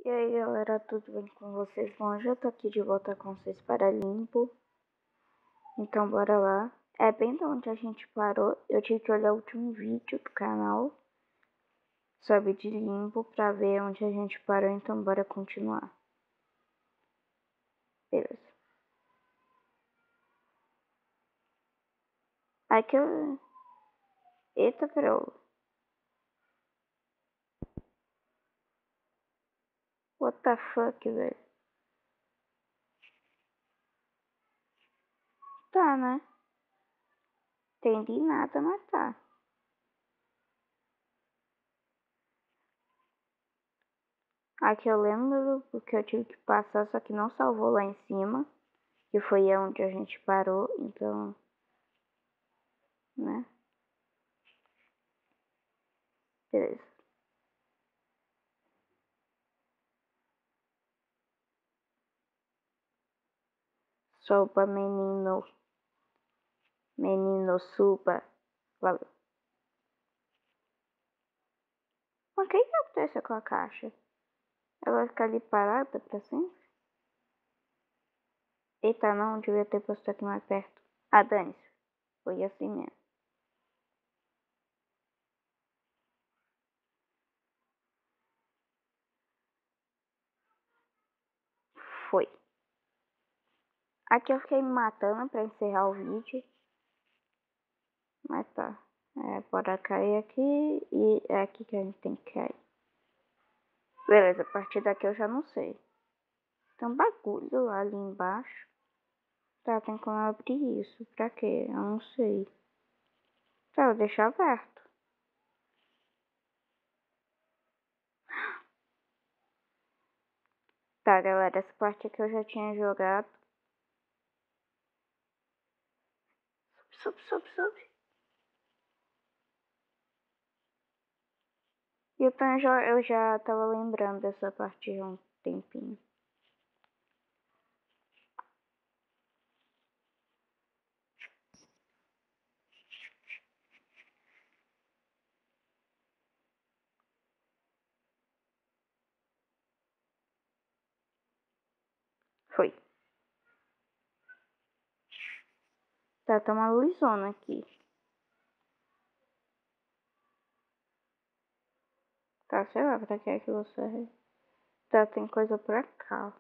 E aí galera, tudo bem com vocês? Bom, eu já tô aqui de volta com vocês para Limbo. Então bora lá. É bem de onde a gente parou. Eu tive que olhar o último vídeo do canal sobre de Limbo pra ver onde a gente parou. Então bora continuar. Beleza. Aqui eu... Eita, bro. What the fuck, velho? Tá, né? Entendi nada, mas tá. Aqui eu lembro porque eu tive que passar, só que não salvou lá em cima. Que foi onde a gente parou, então... Né? Beleza. Sopa, menino. Menino, suba. Valeu. Mas o que acontece com a caixa? Ela vai ficar ali parada pra sempre? Eita, não, devia ter posto aqui mais perto. Ah, dane-se. Foi assim mesmo. Foi. Aqui eu fiquei me matando pra encerrar o vídeo. Mas tá. Bora cair aqui e é aqui que a gente tem que cair. Beleza, a partir daqui eu já não sei. Tem um bagulho ali embaixo. Tá, tem como abrir isso. Pra quê? Eu não sei. Tá, eu deixo aberto. Tá, galera, essa parte aqui eu já tinha jogado. Sobe. Então eu já tava lembrando dessa parte há um tempinho. Foi. Tá uma luzona aqui. Tá, sei lá pra que é que você... Tá, tem coisa pra cá.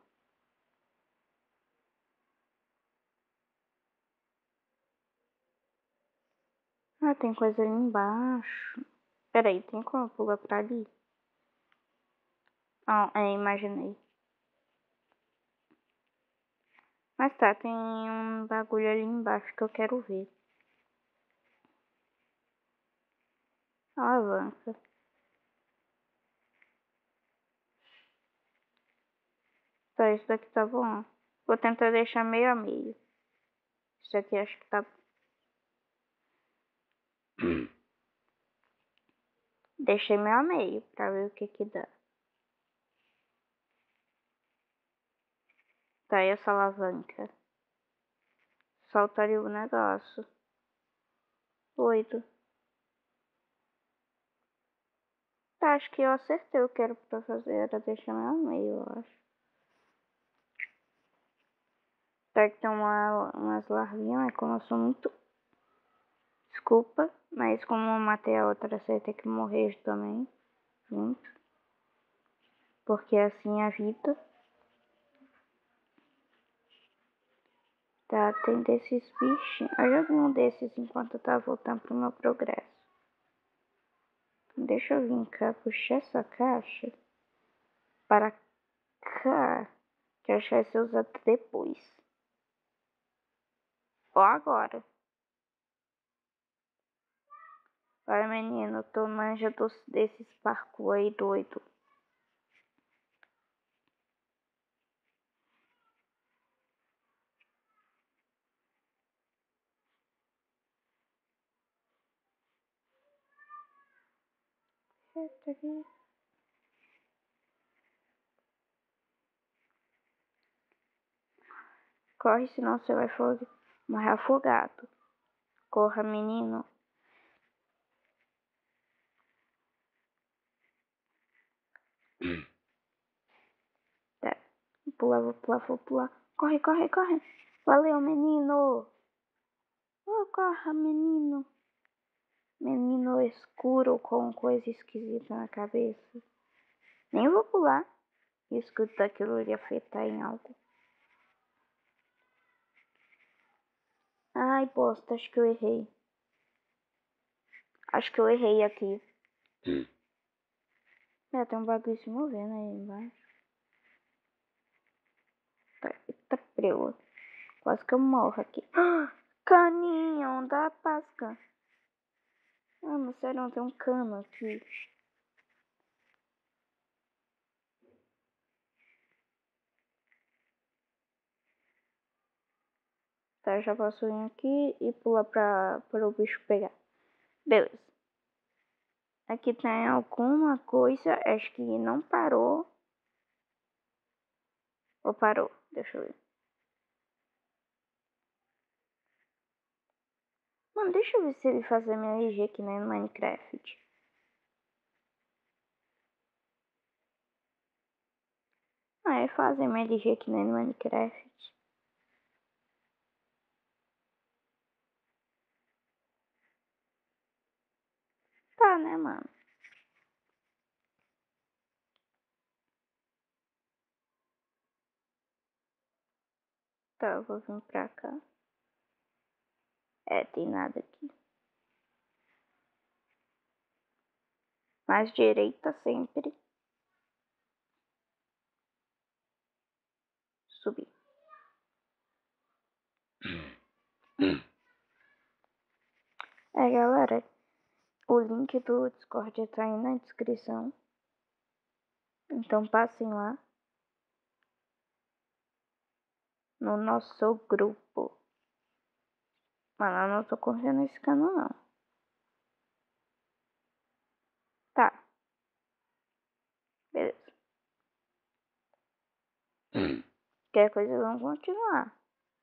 Ah, tem coisa ali embaixo. Peraí, tem como pular pra ali? Ah, imaginei. Mas tá, tem um bagulho ali embaixo que eu quero ver. Avança. Tá, isso daqui tá bom. Vou tentar deixar meio a meio. Isso aqui acho que tá... Deixei meio a meio pra ver o que dá. Tá aí essa alavanca. Solta ali o negócio. 8. Tá, acho que eu acertei o que era pra fazer. Era deixar meio a meio, eu acho. Tá que tem umas larvinhas, mas como eu sou muito... Desculpa, mas como eu matei a outra, você vai ter que morrer também. Junto. Porque assim é a vida. Tá, tem desses bichinhos. Eu já vi um desses enquanto eu tava voltando pro meu progresso. Deixa eu vir cá, puxar essa caixa para cá. Que acho que vai ser usado depois. Ou agora. Olha, menino, tu manja desses parkour aí doido. Corre, senão você vai morrer afogado. Corra, menino. pular, vou pular, vou pular. Corre, corre, corre. Valeu, menino. Oh, corra, menino. Menino escuro com coisa esquisita na cabeça. Nem vou pular. Escuta aquilo ali afetar em algo. Ai, bosta, acho que eu errei. Acho que eu errei aqui. Tem um bagulho se movendo aí embaixo. Eita, prela. Quase que eu morro aqui. Caninho da Páscoa. Não, sério, não tem um cano aqui. Tá, já posso vir aqui e pular para o bicho pegar. Beleza. Aqui tem alguma coisa. Acho que não parou. Ou parou? Deixa eu ver. Mano, deixa eu ver se ele faz MLG aqui no Minecraft. Ele faz MLG aqui no Minecraft. Tá, né, mano? Tá, eu vou vir pra cá. Tem nada aqui. Mais direita sempre. Subir. Galera, o link do Discord tá aí na descrição. Então passem lá. No nosso grupo. Mano, eu não tô confiando nesse cano, não. Tá. Beleza. Qualquer coisa, vamos continuar.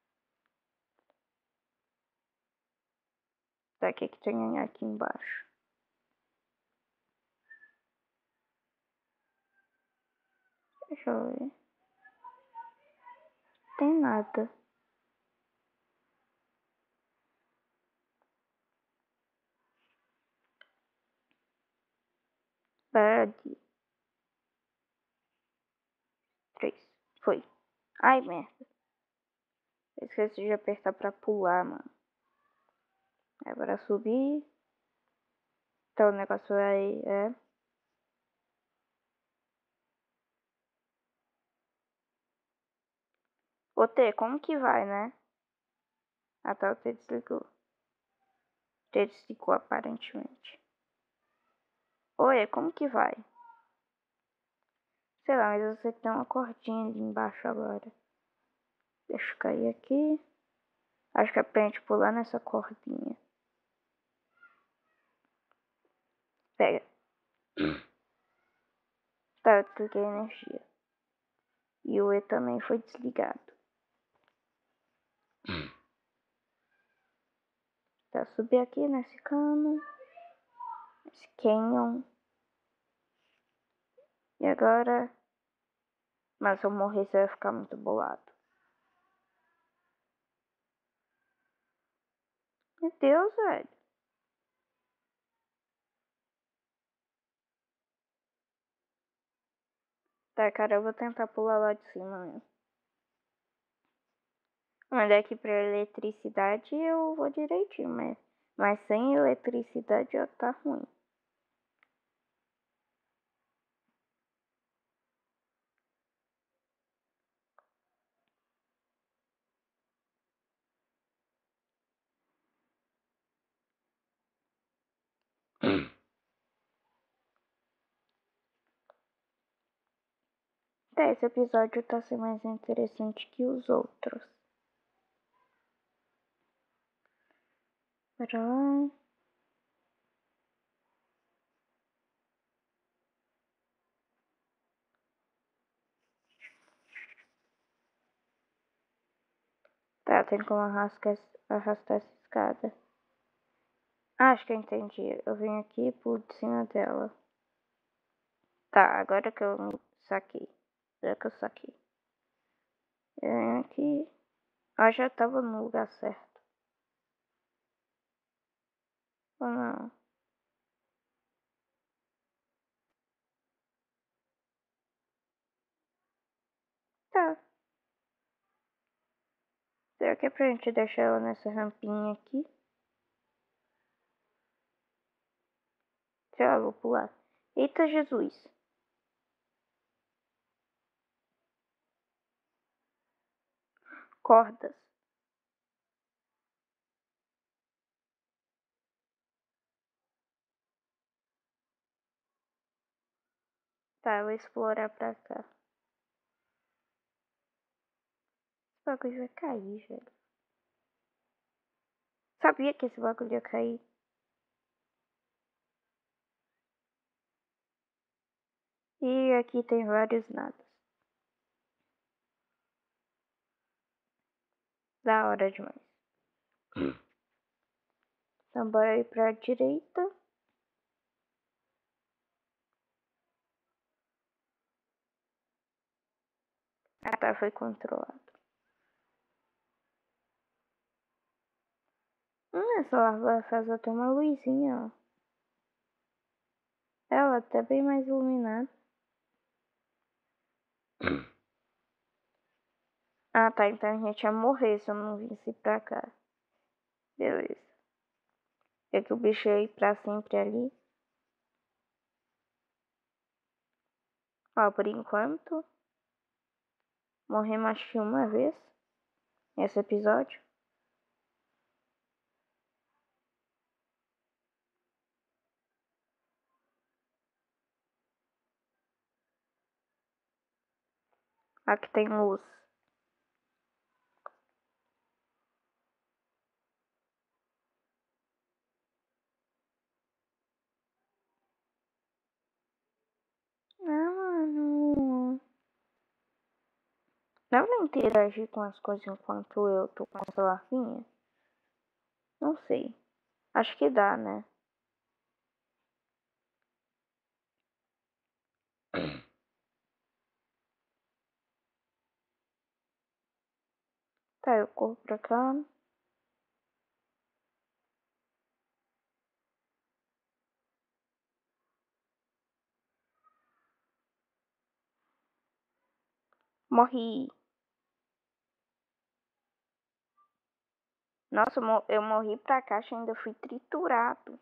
Tá, o que tem aqui embaixo? Deixa eu ver. Tem nada. Bad. 3. Foi. Ai, merda. Esqueci de apertar pra pular, mano. Agora subir. Então o negócio aí é... Ô T, como que vai, né? Ah tá, o T desligou. O T desligou aparentemente. Oi, como que vai? Sei lá, mas eu sei que tem uma cordinha ali embaixo agora. Deixa eu cair aqui. Acho que é pra gente pular nessa cordinha. Pega. Tá, eu desliguei a energia. E o E também foi desligado. Tá, subir aqui nesse cano. Esse canyon. E agora... Mas se eu morrer, você vai ficar muito bolado. Meu Deus, velho. Tá, cara, eu vou tentar pular lá de cima mesmo. Mas daqui pra eletricidade eu vou direitinho, mas sem eletricidade já tá ruim. Tá, esse episódio tá sendo mais interessante que os outros. Pera lá. Tá, tem como arrastar essa escada. Acho que eu entendi. Eu venho aqui por cima dela. Tá, agora que eu saquei. Agora que eu saquei. Aqui. Eu já tava no lugar certo. Ou não? Tá. Será que é pra gente deixar ela nessa rampinha aqui? Sei lá, vou pular. Eita Jesus. Cordas. Tá, eu vou explorar pra cá. Esse bagulho vai cair, velho. Sabia que esse bagulho ia cair. E aqui tem vários nadas. Da hora demais. Então bora ir pra direita. Ah tá, foi controlado. Essa larva faz até uma luzinha, ó. Ela tá bem mais iluminada. Ah tá, então a gente ia morrer se eu não visse pra cá. Beleza. É que o bicho ia ir pra sempre ali. Ó, por enquanto. Morremos acho que uma vez. Nesse episódio. Aqui tem luz. Ah, mano. Dá pra interagir com as coisas enquanto eu tô com essa larvinha? Não sei. Acho que dá, né? Tá, eu corro pra cá. Morri. Nossa, eu morri pra caixa e ainda fui triturado.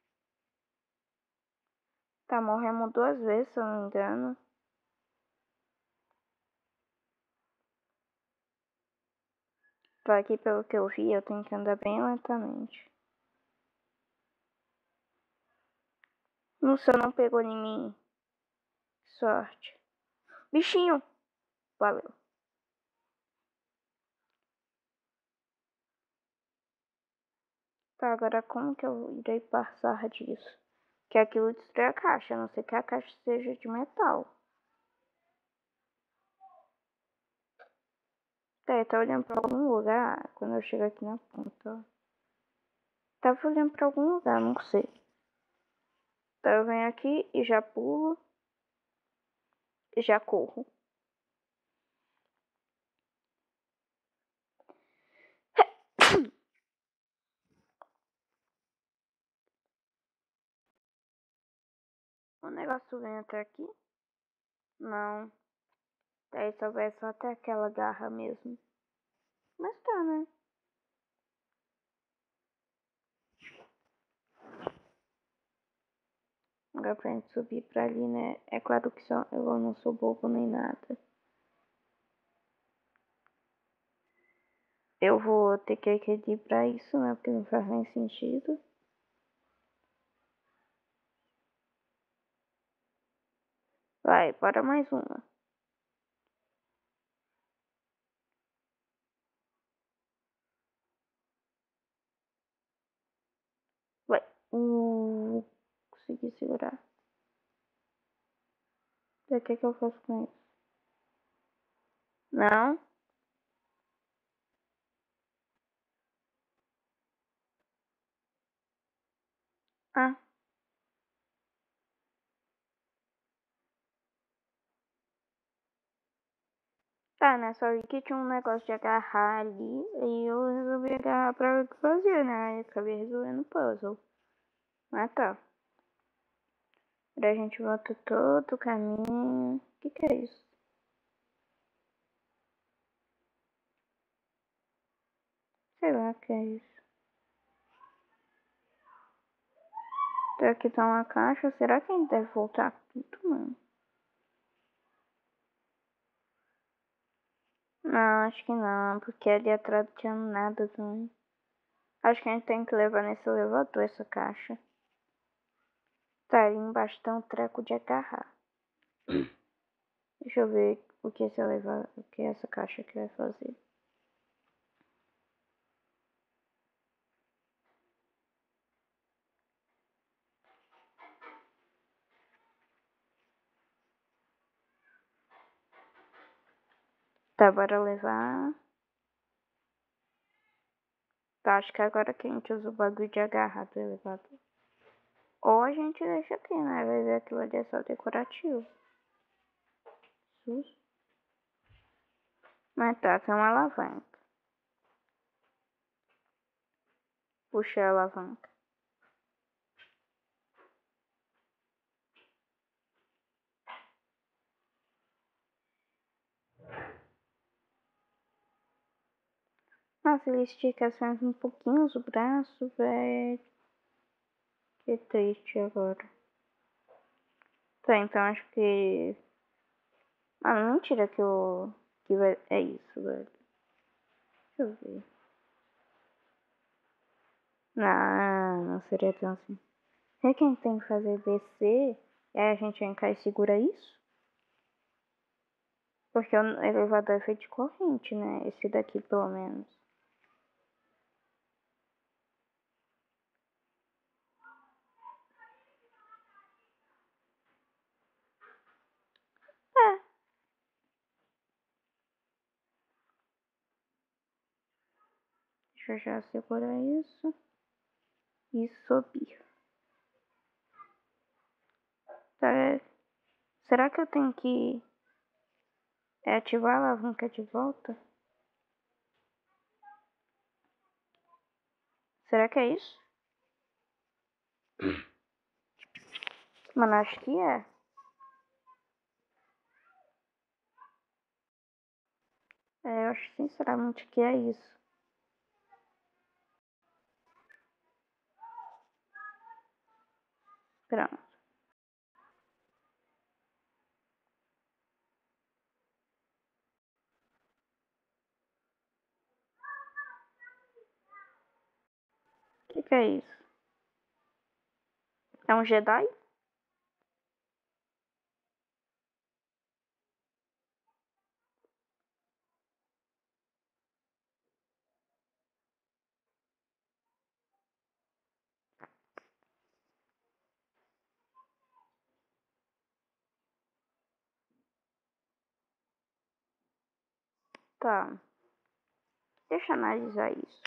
Tá, morremos 2 vezes, se eu não me engano. Tô aqui, pelo que eu vi, eu tenho que andar bem lentamente. No céu não pegou em mim. Sorte. Bichinho. Valeu. Tá, agora como que eu irei passar disso? Que aquilo destrói a caixa, a não ser que a caixa seja de metal. Tá, tá olhando pra algum lugar quando eu chego aqui na ponta. Tava olhando pra algum lugar, não sei. Então eu venho aqui e já pulo. E já corro. O negócio vem até aqui? Não. Daí só vai só até aquela garra mesmo. Mas tá, né? Agora pra gente subir pra ali, né? É claro que só eu não sou bobo nem nada. Eu vou ter que ir pra isso, né? Porque não faz nem sentido. Vai, bora mais uma. Vai. Consegui segurar. O que eu faço com isso? Não. Ah. Tá, né? Só vi que tinha um negócio de agarrar ali. E eu resolvi agarrar pra ver o que fazer, né? Aí acabei resolvendo o puzzle. Mas tá. Daí a gente volta todo o caminho. O que é isso? Sei lá o que é isso. Então aqui tá uma caixa. Será que a gente deve voltar tudo, mano? Não, acho que não. Porque ali atrás não tinha nada também. Acho que a gente tem que levar nesse elevador essa caixa. Tá, ali embaixo tem um treco de agarrar. Deixa eu ver o que esse elevador, o que essa caixa aqui vai fazer. Tá, bora levar. Tá, acho que agora que a gente usa o bagulho de agarrar do elevador. Ou a gente deixa aqui, né? Vai ver aquilo ali é só decorativo. Sus. Mas tá, tem uma alavanca. Puxei a alavanca. Nossa, ele estica as pernas um pouquinho os braços, velho. Que triste agora. Tá, então acho que... Ah, mentira que eu... Que vai... É isso, velho. Deixa eu ver. Não, não seria tão assim. Será que a gente tem que fazer descer? E aí a gente vem cá e segura isso? Porque o elevador é feito de corrente, né? Esse daqui, pelo menos. É. Deixa eu já segurar isso. E subir. Tá. Será que eu tenho que ativar a alavanca de volta? Será que é isso? Mano, acho que é. É, eu acho sinceramente que é isso. Pronto. O que é isso? É um Jedi? Tá. Deixa eu analisar isso.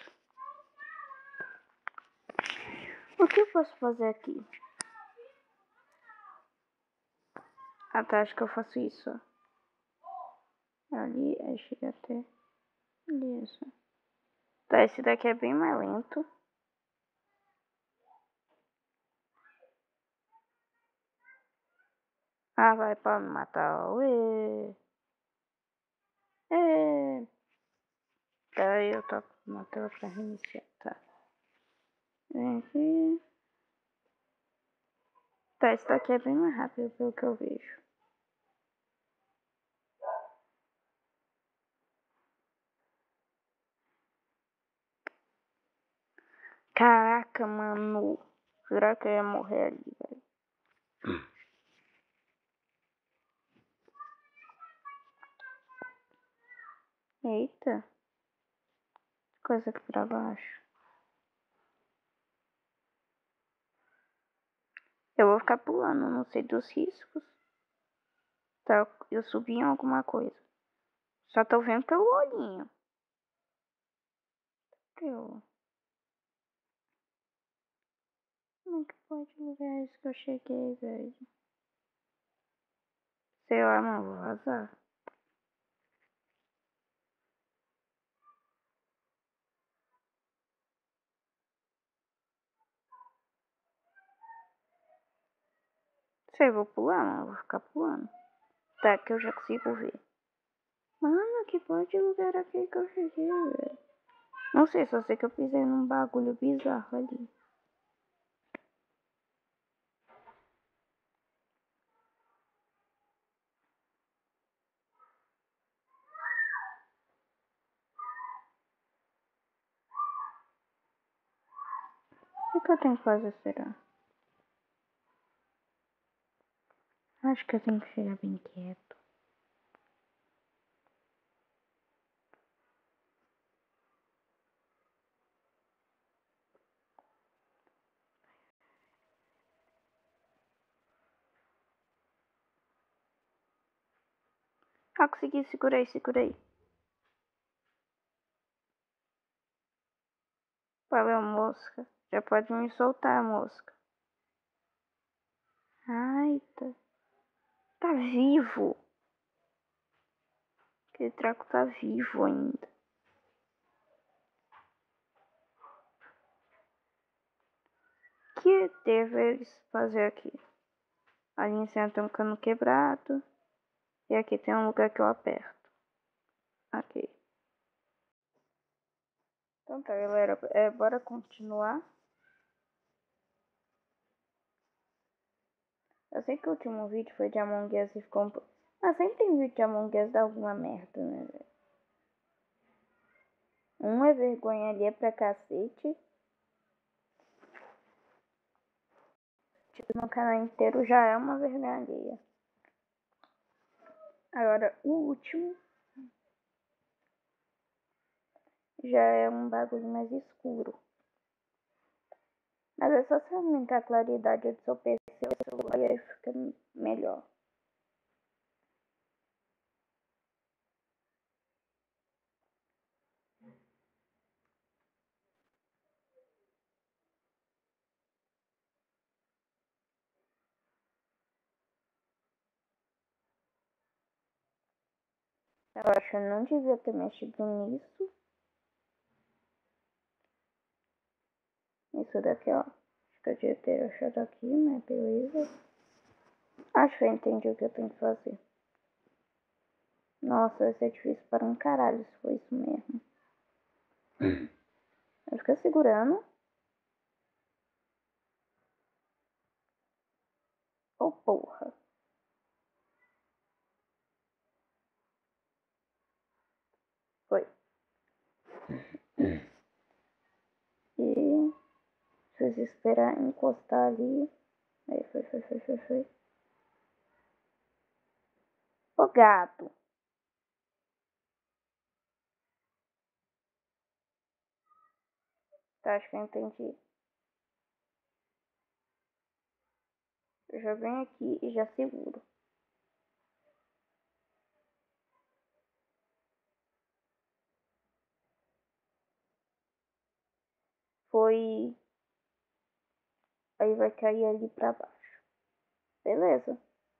O que eu posso fazer aqui? Ah, tá. Acho que eu faço isso. Ali, aí chega até... Isso. Tá, esse daqui é bem mais lento. Ah, vai pra me matar. Ué. É. Tá, eu tô na tela pra reiniciar. Tá. Vem aqui. Tá, esse daqui é bem mais rápido pelo que eu vejo. Caraca, mano. Será que eu ia morrer ali, velho? Eita. Coisa aqui pra baixo. Eu vou ficar pulando, não sei dos riscos. Tá, eu subi em alguma coisa. Só tô vendo pelo olhinho. Eu... Como é que pode lugar isso que eu cheguei, velho? Sei lá, mano, vou vazar. Sei, vou pular, não vou ficar pulando. Tá, que eu já consigo ver. Mano, que porra de lugar aqui que eu cheguei, velho. Não sei, só sei que eu pisei num bagulho bizarro ali. O que eu tenho que fazer, será? Acho que eu tenho que chegar bem quieto. Ah, consegui, segurei, segurei. Valeu, mosca. Já pode me soltar, mosca. Ai, tá vivo. Aquele traco tá vivo ainda. O que deveres fazer aqui? Ali em cima tem um cano quebrado. E aqui tem um lugar que eu aperto. Aqui. Então tá, galera. Bora continuar. Eu sei que o último vídeo foi de Among Us e ficou Mas sempre tem vídeo de Among Us dar alguma merda, né, velho? Um é vergonha ali é pra cacete. Tipo, no canal inteiro já é uma vergonha alheia. Agora, o último já é um bagulho mais escuro. Mas é só você aumentar a claridade do seu PC ou celular e aí fica melhor. Eu acho que eu não devia ter mexido nisso. Isso daqui, ó. Acho que eu devia ter achado aqui, né? Beleza. Acho que eu entendi o que eu tenho que fazer. Nossa, vai ser difícil para um caralho se for isso mesmo. Eu fico segurando. Oh, porra. Foi. E preciso esperar encostar ali. Aí foi. Ô, gato. Tá, acho que eu entendi. Eu já venho aqui e já seguro. Foi. Aí vai cair ali pra baixo. Beleza.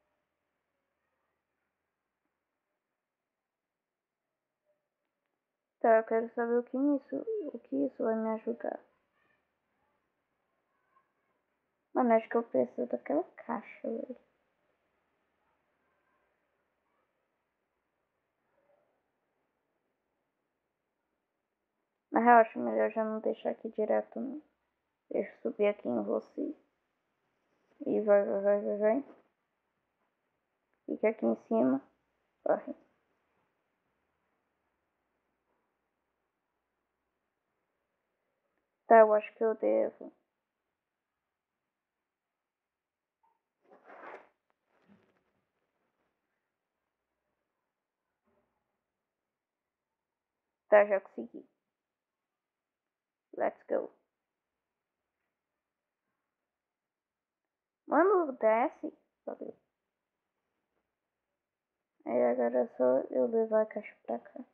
Tá, eu quero saber o que isso vai me ajudar. Mano, acho que eu preciso daquela caixa, velho. Na real, acho melhor já não deixar aqui direto, não. Deixa eu subir aqui em você. E vai. Fica aqui em cima. Corre. Tá, eu acho que eu devo. Tá, já consegui. Let's go. Mano, desce. Valeu. Aí agora é só eu levar a caixa pra cá.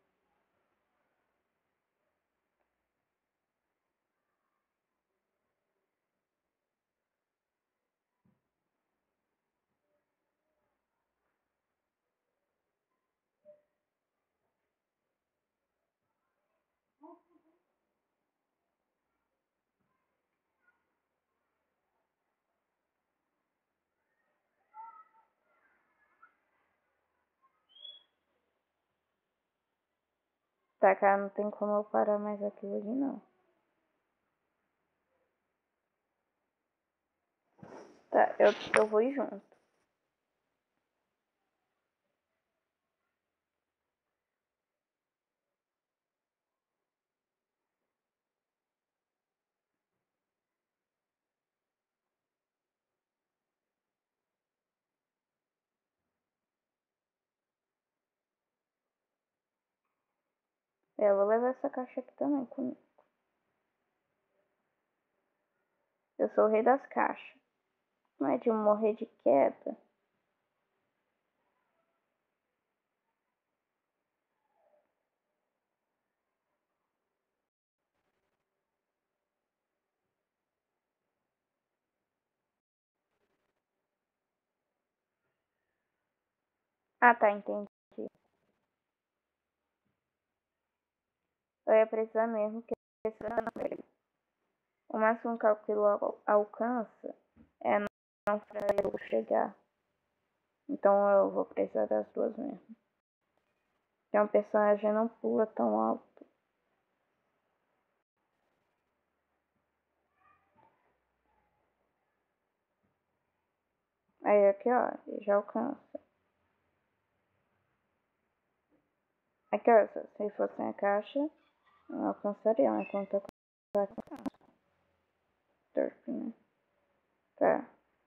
Tá, cara, não tem como eu parar mais aquilo ali, não. Tá, eu vou ir junto. Eu vou levar essa caixa aqui também comigo. Eu sou o rei das caixas. Não é de morrer de queda. Ah, tá, entendi. Eu ia precisar mesmo que esse dele. O máximo que aquilo alcança é não pra eu chegar. Então eu vou precisar das duas mesmo. Porque um personagem não pula tão alto. Aí aqui, ó, já alcança. Aqui, ó, se fosse a caixa, não alcançaria, mas quando eu alcança. Torpe, né? Tá.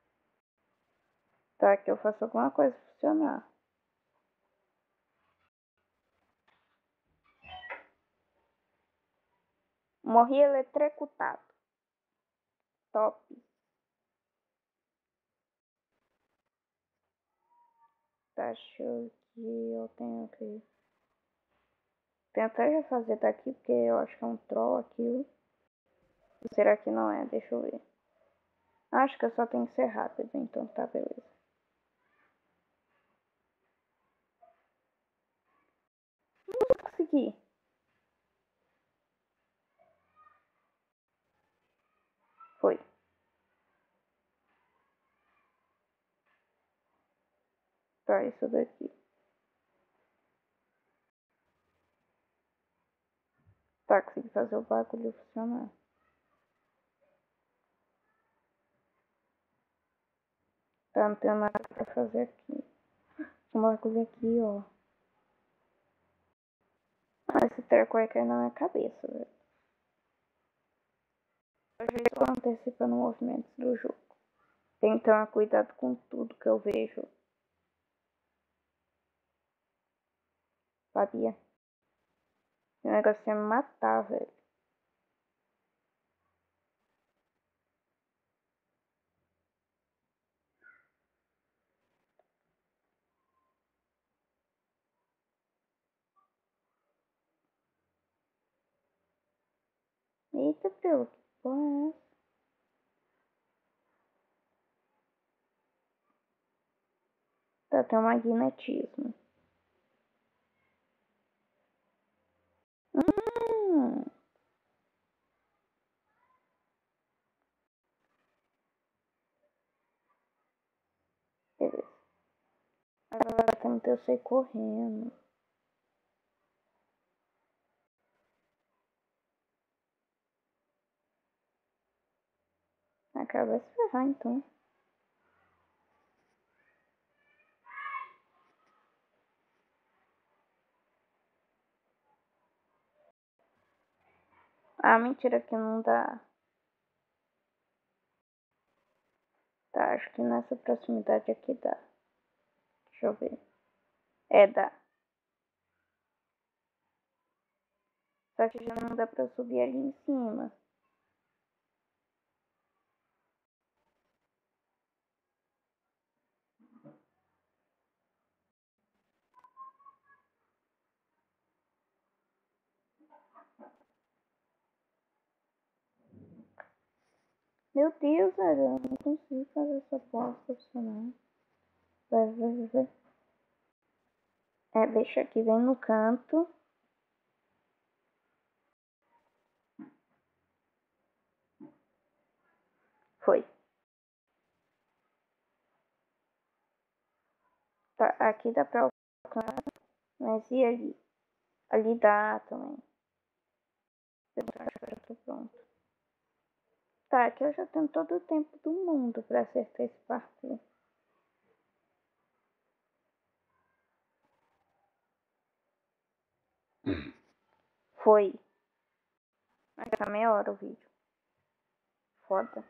Tá, que eu faço alguma coisa funcionar. Morri eletrocutado. Top. Tá, acho que eu tenho que tentar já fazer daqui, porque eu acho que é um troll aquilo. Será que não é? Deixa eu ver. Acho que eu só tenho que ser rápido, então tá, beleza. Não consegui. Foi. Tá, isso daqui. Tá, consegui fazer o bagulho funcionar. Tá, não tem nada pra fazer aqui. Um bagulho aqui, ó. Ah, esse treco vai cair na minha cabeça, velho. Eu já estou antecipando movimentos do jogo. Tem que tomar cuidado com tudo que eu vejo. Sabia? O negócio ia me matar, velho. Eita, pelo que porra é essa? Tá, tem um magnetismo. Hum, beleza. Agora tem que eu sair correndo. Acaba se ferrar então. Ah, mentira que não dá. Tá, acho que nessa proximidade aqui dá. Deixa eu ver. É, dá. Só que já não dá pra subir ali em cima. Meu Deus, velho, eu não consigo fazer essa porra funcionar. Vai. É, deixa aqui, vem no canto. Foi. Tá, aqui dá pra alcançar. Mas e ali? Ali dá também. Eu acho que eu tô pronto. Tá, aqui eu já tenho todo o tempo do mundo pra acertar esse parkour. Foi. Vai ficar meia hora o vídeo. Foda.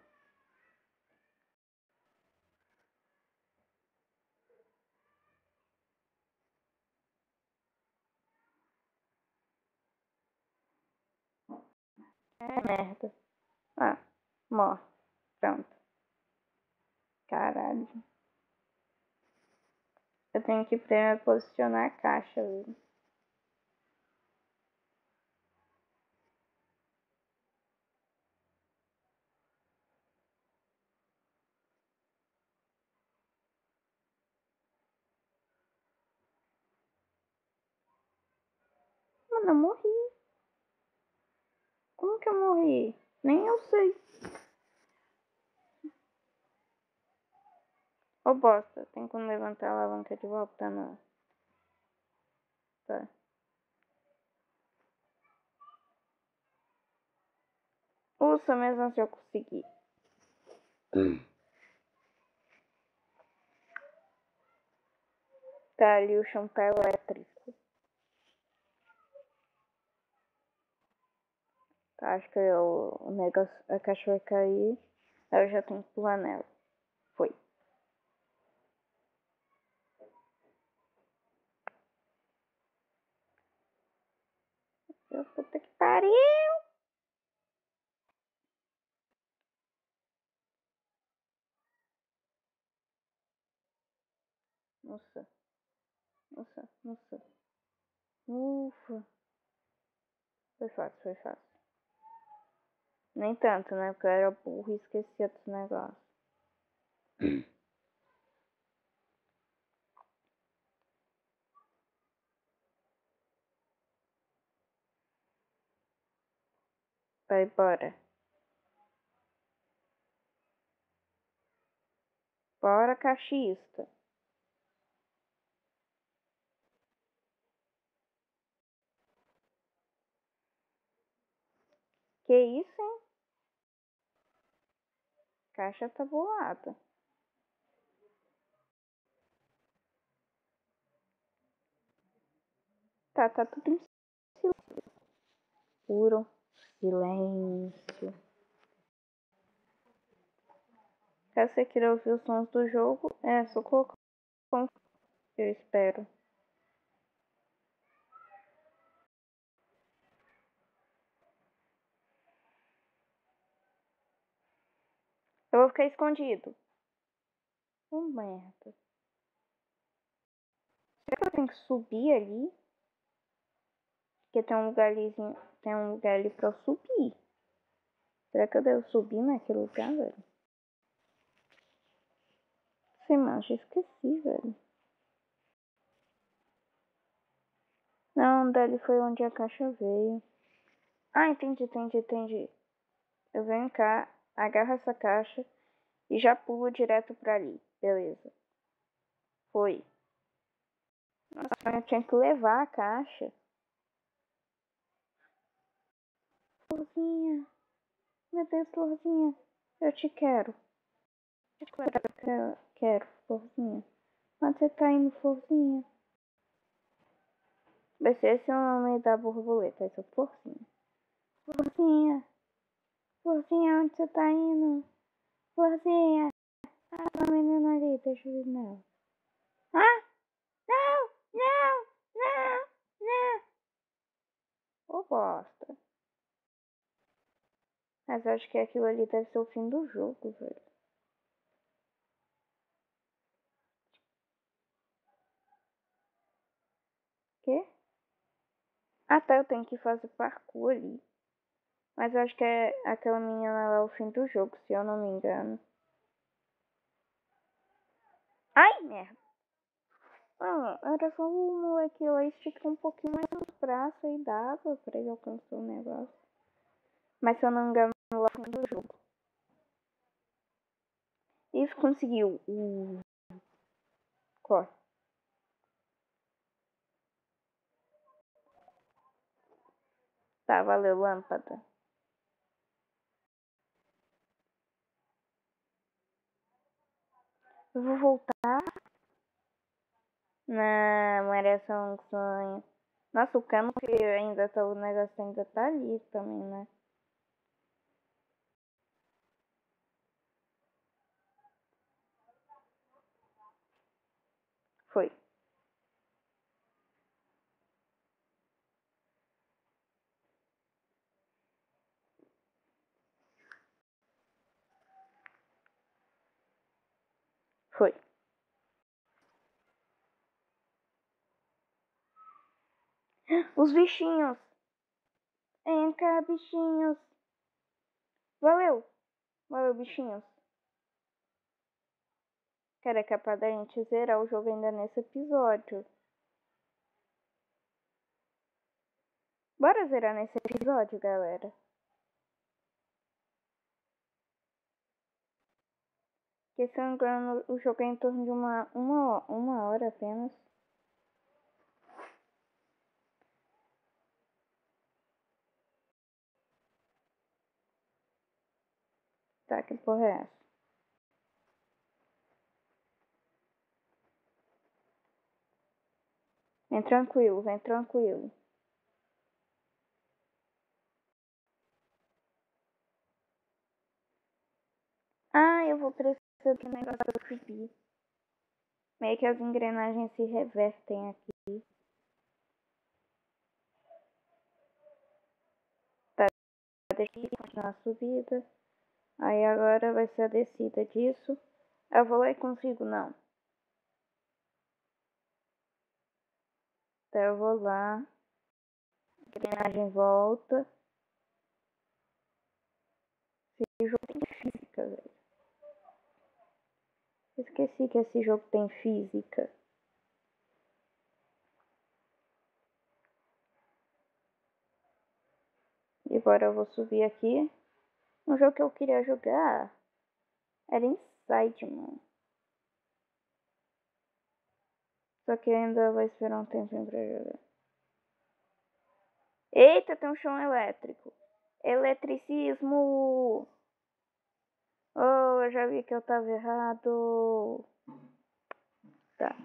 É merda. Ah, morre. Pronto. Caralho. Eu tenho que posicionar a caixa, velho. Mano, eu morri. Como que eu morri? Nem eu sei. Ô bosta, tem como levantar a alavanca de volta, não? Tá. Usa mesmo se eu conseguir. Tá ali, o chão tá elétrico. Tá, acho que o negócio, a caixa vai cair. Aí eu já tenho que pular nela. Foi. Puta que pariu! Nossa. Nossa, nossa. Ufa. Foi fácil, foi fácil. Nem tanto, né? Porque eu era burro e esquecia dos negócios. Vai, bora. Bora, caixista. Que isso, hein? Caixa tá bolada. Tá tudo em silêncio. Puro silêncio. Caso você queira ouvir os sons do jogo, é só colocar como eu espero. Eu vou ficar escondido. Merda. Será que eu tenho que subir ali? Porque tem um lugar ali, tem um lugar ali pra eu subir. Será que eu devo subir naquele lugar, velho? Sei, mano, já esqueci, velho. Não, dali foi onde a caixa veio. Ah, entendi. Eu venho cá, agarro essa caixa e já pulo direto pra ali. Beleza. Foi. Nossa, eu tinha que levar a caixa. Florzinha. Meu Deus, Florzinha. Eu te quero. Quero, Florzinha. Onde você tá indo, Florzinha? Vai ser esse o nome da borboleta. Essa Florzinha. Florzinha. Florzinha, onde você tá indo? Florzinha. Ah, tá a menina ali. Deixa eu ir nela. Ah! Não! Não! Não! Não! Ô bosta. Mas acho que aquilo ali deve ser o fim do jogo, velho. Quê? Ah tá, eu tenho que fazer parkour ali. Mas eu acho que aquela menina lá é o fim do jogo, se eu não me engano. Ai, merda. Ah, era só o moleque lá esticar um pouquinho mais os braços e dava pra ele alcançar o negócio. Mas se eu não me engano, lá é o fim do jogo. Isso conseguiu. Corre. Tá, valeu, lâmpada. Eu vou voltar. Não, era só um sonho. Nossa, o cano que ainda tá, o negócio ainda tá ali também, né? Foi. Foi. Os bichinhos. Vem cá, bichinhos. Valeu. Valeu, bichinhos. Cara, é capaz da gente zerar o jogo ainda nesse episódio. Bora zerar nesse episódio, galera. Porque se eu não me engano, o jogo é em torno de uma hora apenas. Tá, que porra é essa? Vem tranquilo, vem tranquilo. Ah, eu vou precisar do negócio pra subir. Meio que as engrenagens se revertem aqui. Tá, deixa eu continuar a subida. Aí agora vai ser a descida disso. Eu vou lá e consigo, não. Então eu vou lá. A engrenagem volta. Esse jogo tem física, velho. Esqueci que esse jogo tem física. E agora eu vou subir aqui. Um jogo que eu queria jogar era Inside, mano. Só que ainda vai esperar um tempinho pra jogar. Eita, tem um chão elétrico. Eletricismo! Oh, eu já vi que eu tava errado. Tá.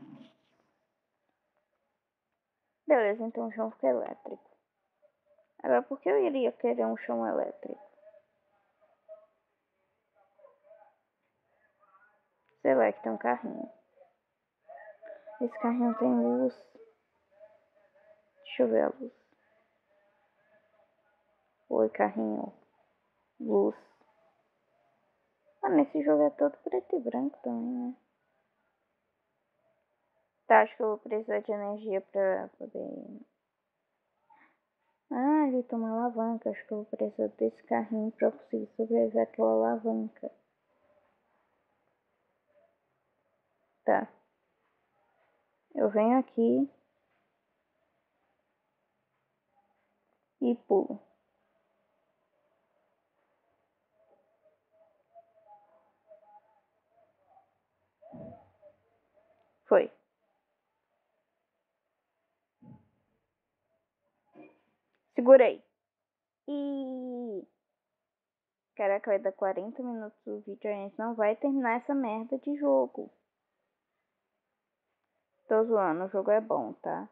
Beleza, então o chão fica elétrico. Agora, por que eu iria querer um chão elétrico? Sei lá, que tem um carrinho. Esse carrinho tem luz. Deixa eu ver a luz. Oi, carrinho. Luz. Ah, nesse jogo é todo preto e branco também, né? Tá, acho que eu vou precisar de energia pra poder... Ah, ali tem uma alavanca. Acho que eu vou precisar desse carrinho pra conseguir sobreviver aquela alavanca. Tá. Eu venho aqui e pulo. Foi. Segurei. E... Caraca, vai dar 40 minutos o vídeo. A gente não vai terminar essa merda de jogo. Tô zoando, o jogo é bom, tá?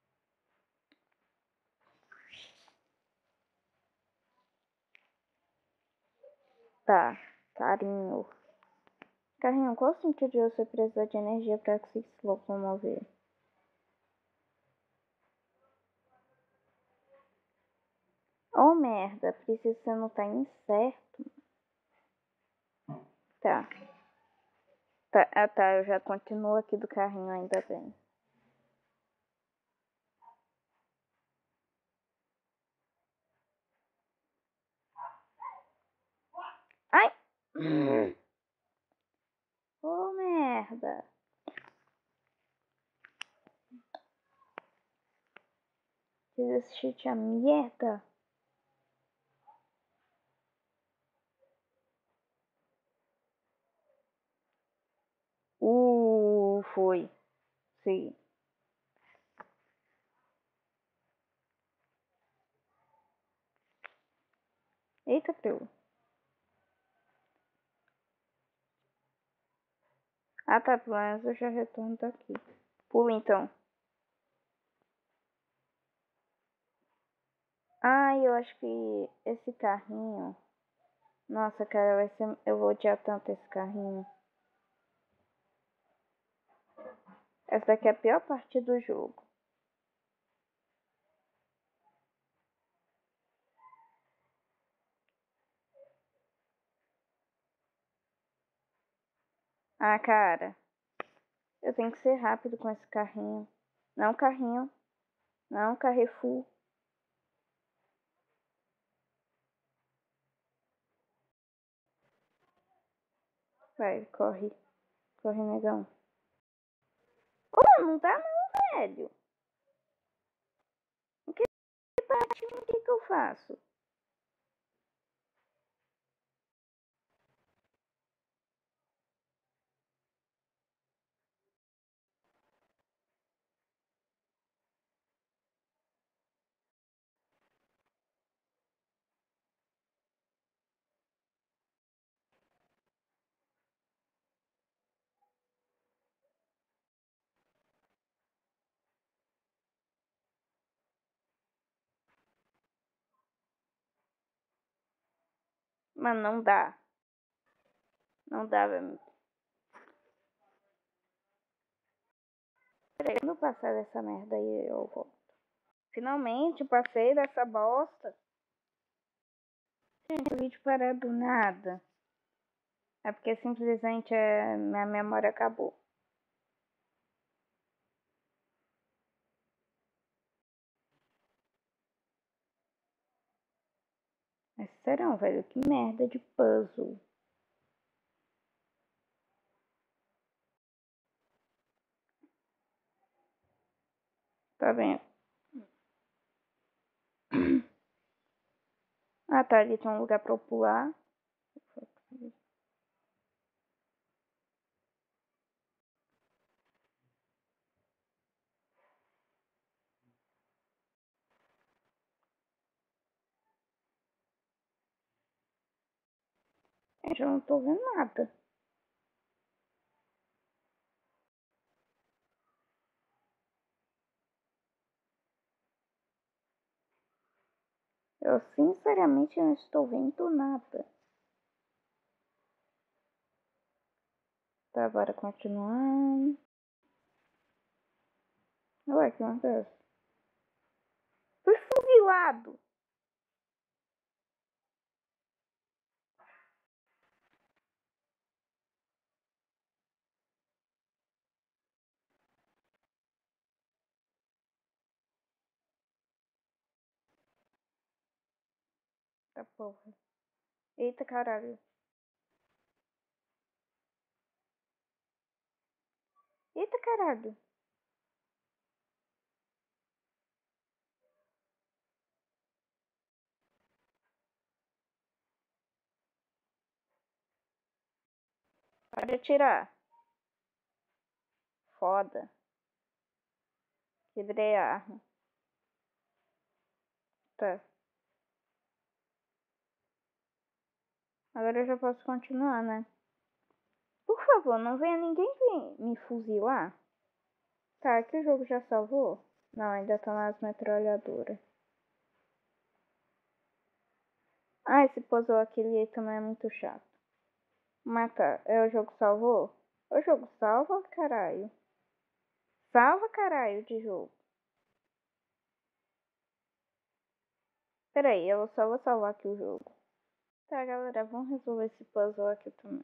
Tá, carinho. Carrinho, qual o sentido de você precisar de energia pra conseguir se locomover? Oh, merda, precisa você não tá incerto. Tá. Tá, ah, tá, eu já continuo aqui do carrinho, ainda bem. Ai! Oh, merda. Desistir a merda. Foi. Sim. Eita, teu. Ah, tá, pelo menos eu já retorno daqui. Pula então. Ah, eu acho que esse carrinho... Nossa, cara, vai ser... eu vou odiar tanto esse carrinho. Essa daqui é a pior parte do jogo. Ah, cara. Eu tenho que ser rápido com esse carrinho. Não, carrinho. Não, Carrefour. Vai, corre. Corre, negão. Oh, não dá não, velho. O que bate em mim, o que eu faço? Mano, não dá. Não dá, velho. Peraí, quando eu passar dessa merda aí, eu volto. Finalmente, passei dessa bosta. Gente, o vídeo parou do nada. É porque simplesmente minha memória acabou. Mas serão, velho, que merda de puzzle. Tá vendo? Ah, tá, ali tem um lugar pra eu pular. Gente, eu não tô vendo nada. Eu sinceramente não estou vendo nada. Tá, bora continuar. Ué, que acontece? Fui fuzilado. Tá porra. Eita caralho. Eita caralho. Pode atirar. Foda. Quebrei a arma. Tá. Agora eu já posso continuar, né? Por favor, não venha ninguém me fuzilar. Tá, aqui o jogo já salvou? Não, ainda tá nas metralhadoras. Ah, esse puzzle aquele também é muito chato. Mas tá, o jogo salvou? O jogo salva, caralho. Salva, caralho, de jogo. Pera aí, eu só vou salvar aqui o jogo. Tá, galera, vamos resolver esse puzzle aqui também.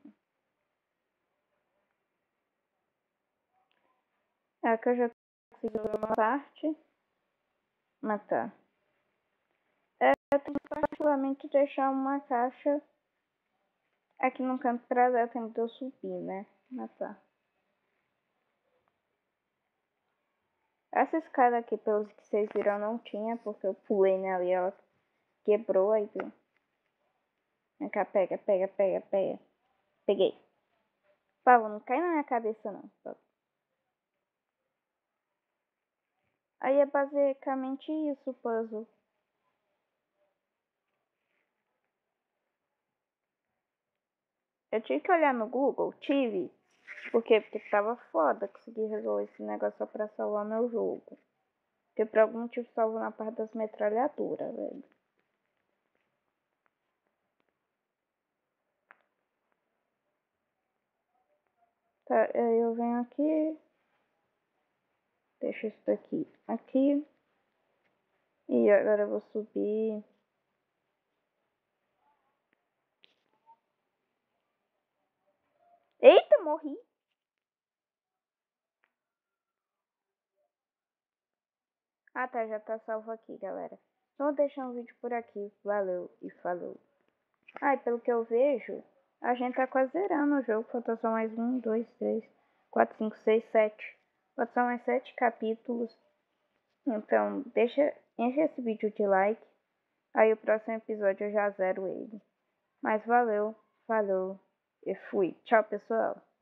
É que eu já consegui ver uma parte. Mas tá. Eu tenho que particularmente deixar uma caixa aqui no canto pra dar tempo de eu subir, né? Mas tá. Essa escada aqui, pelos que vocês viram, não tinha, porque eu pulei nela e ela quebrou aí, viu? Vem cá, pega, pega, pega, pega. Peguei. Pavão, não cai na minha cabeça, não. Aí é basicamente isso o puzzle. Eu tive que olhar no Google, tive. Por quê? Porque tava foda conseguir resolver esse negócio só pra salvar meu jogo. Porque por algum motivo salvo na parte das metralhadoras, velho. Tá, aí eu venho aqui. Deixa isso daqui aqui. E agora eu vou subir. Eita, morri! Ah tá, já tá salvo aqui, galera. Então vou deixar um vídeo por aqui. Valeu e falou. Ah, e pelo que eu vejo, a gente tá quase zerando o jogo. Falta só mais 1, 2, 3, 4, 5, 6, 7. Falta só mais 7 capítulos. Então, enche esse vídeo de like. Aí o próximo episódio eu já zero ele. Mas valeu, falou e fui. Tchau, pessoal.